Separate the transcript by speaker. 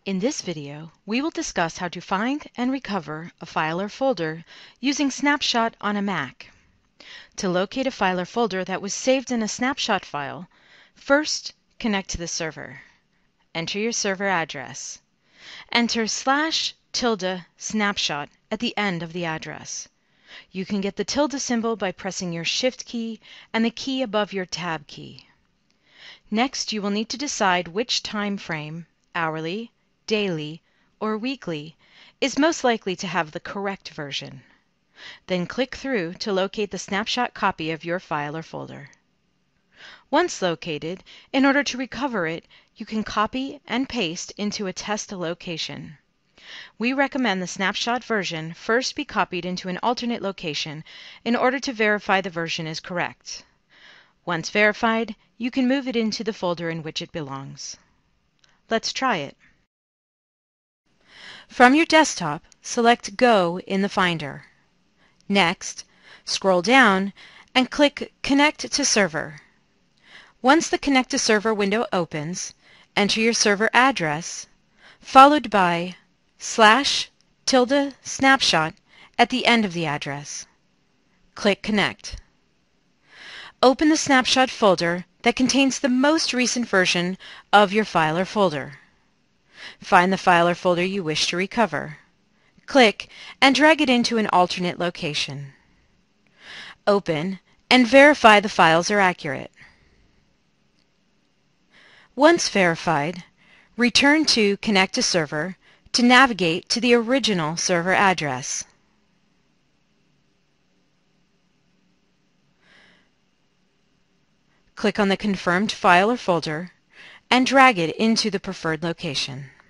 Speaker 1: In this video, we will discuss how to find and recover a file or folder using Snapshot on a Mac. To locate a file or folder that was saved in a Snapshot file, first connect to the server. Enter your server address. Enter /snapshot at the end of the address. You can get the tilde symbol by pressing your Shift key and the key above your Tab key. Next, you will need to decide which time frame, hourly, daily, or weekly, is most likely to have the correct version. Then click through to locate the snapshot copy of your file or folder. Once located, in order to recover it, you can copy and paste into a test location. We recommend the snapshot version first be copied into an alternate location in order to verify the version is correct. Once verified, you can move it into the folder in which it belongs. Let's try it. From your desktop, select Go in the Finder. Next, scroll down and click Connect to Server. Once the Connect to Server window opens, enter your server address, followed by /snapshot at the end of the address. Click Connect. Open the Snapshot folder that contains the most recent version of your file or folder. Find the file or folder you wish to recover. Click and drag it into an alternate location. Open and verify the files are accurate. Once verified, return to Connect to Server to navigate to the original server address. Click on the confirmed file or folder and drag it into the preferred location.